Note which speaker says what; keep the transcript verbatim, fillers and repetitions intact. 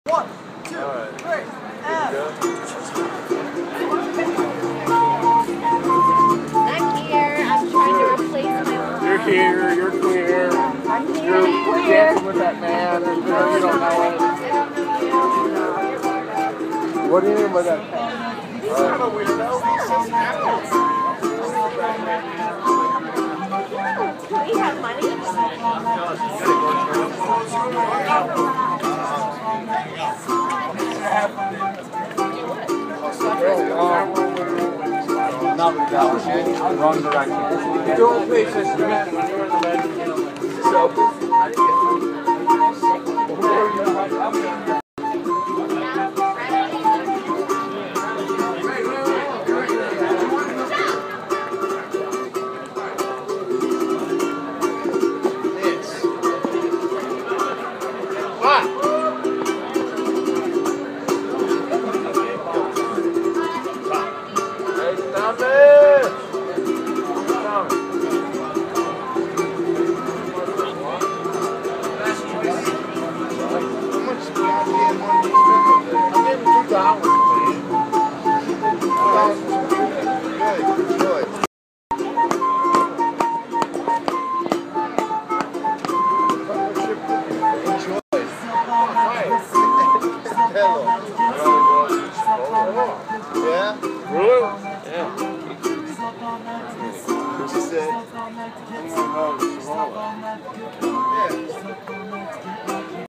Speaker 1: One, two, right. three, and...
Speaker 2: I'm here. I'm trying to replace my mom.
Speaker 3: You're here. You're queer.
Speaker 2: I'm here.
Speaker 3: You're
Speaker 2: I'm queer.
Speaker 3: dancing with that man. And you know you don't know it.
Speaker 2: I don't know you.
Speaker 3: What do you mean by that?
Speaker 1: He's kind of a weirdo.
Speaker 2: Do we have money?
Speaker 3: Not with that shit. Wrong direction. Don't pay sister. So. Yeah? Really? Yeah. What you say?